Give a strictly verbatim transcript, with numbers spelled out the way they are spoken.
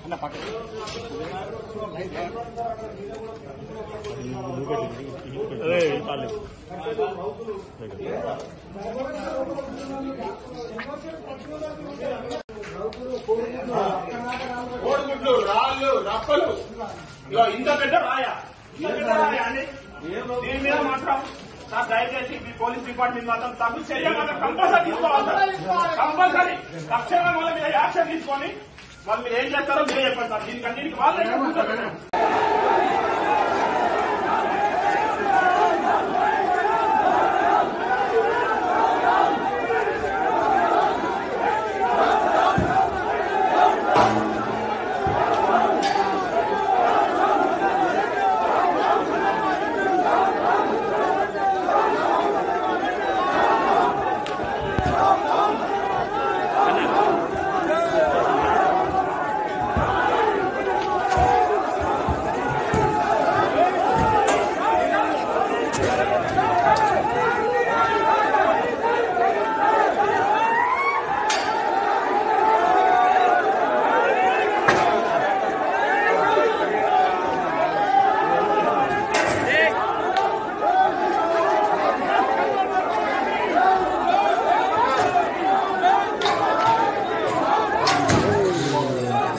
కోడిగుడ్లు, రాళ్ళు, రప్పలు, ఇంత పెద్ద రాయా ఇంత పెద్ద రాయా అండి. దీని మీద మాత్రం నాకు దయచేసి మీ పోలీస్ డిపార్ట్మెంట్ మాత్రం తగు చర్య మాత్రం కంపల్సరీ తీసుకోవాలి. కంపల్సరీ తక్షణం వాళ్ళ మీద యాక్షన్ తీసుకొని వాళ్ళు మీరు ఏం చేస్తారో మీరే చెప్పండి సార్. దీనికి అన్నింటికి వాళ్ళే